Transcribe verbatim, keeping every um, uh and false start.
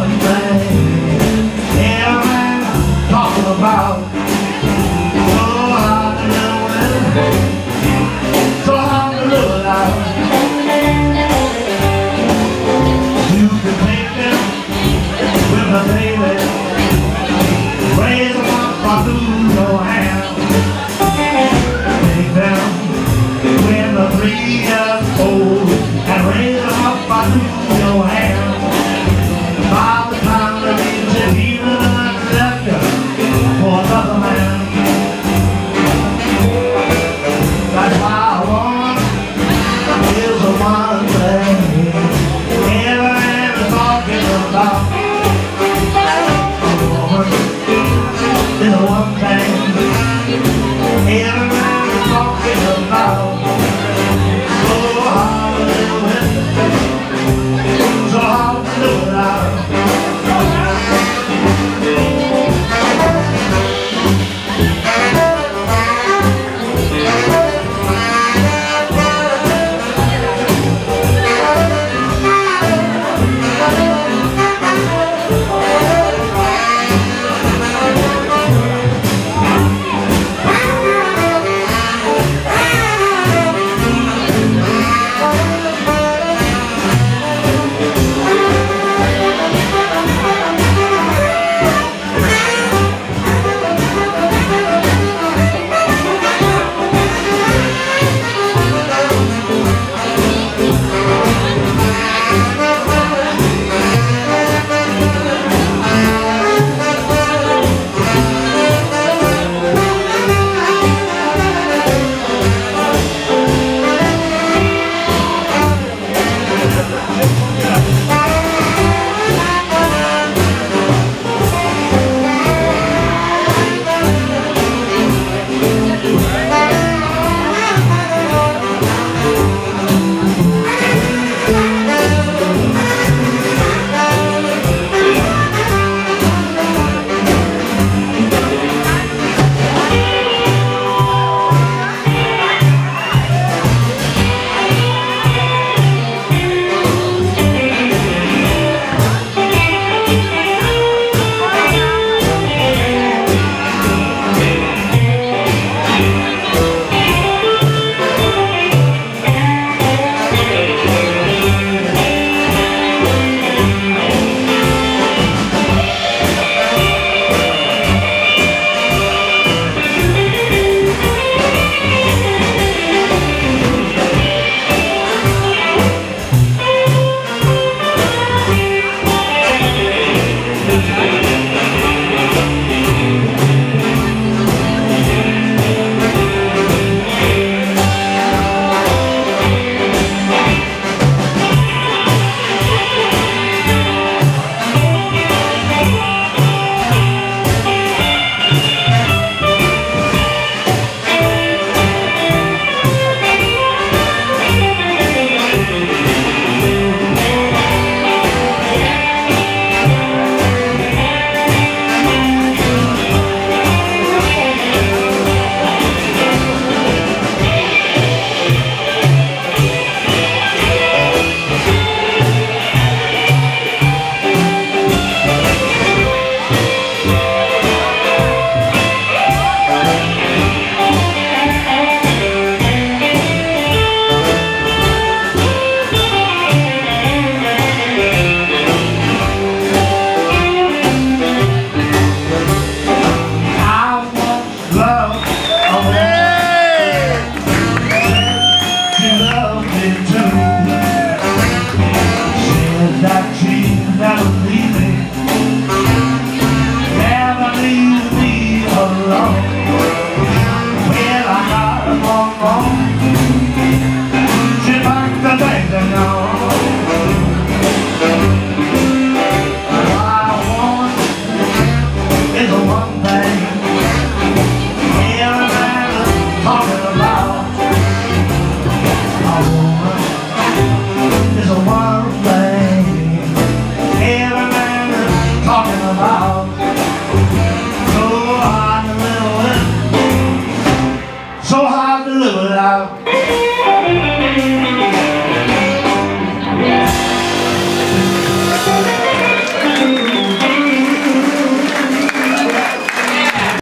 one thing everyone's talking about. So hard to live with, so hard to live without. You can take them with a baby, raise them up through your hand. Take them when they're three years old and raise them up through your hand. By the time they reach it, even enough left you for another man. That's why I want is the one thing everyone is talking about. A woman is the one thing everyone is talking about. So hard to live with, so hard to live without. So hard to live without.